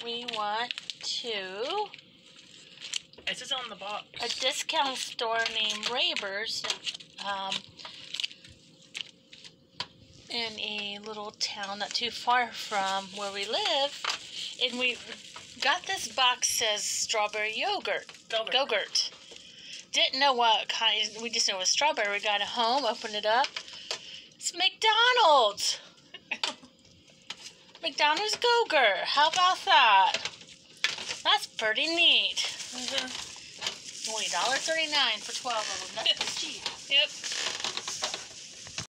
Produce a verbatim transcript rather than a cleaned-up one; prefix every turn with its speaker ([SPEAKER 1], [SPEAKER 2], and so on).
[SPEAKER 1] we went to
[SPEAKER 2] It says on the box.
[SPEAKER 1] a discount store named Raber's um, in a little town not too far from where we live. And we got this box says strawberry yogurt.
[SPEAKER 2] Go-Gurt.
[SPEAKER 1] Go-Gurt. Didn't know what kind. We just knew it was strawberry. We got it home, opened it up. It's McDonald's. McDonald's Go-Gurt. How about that? That's pretty neat.
[SPEAKER 2] Mm-hmm.
[SPEAKER 1] Only one dollar thirty-nine for twelve of them. That's cheap.
[SPEAKER 2] Yep.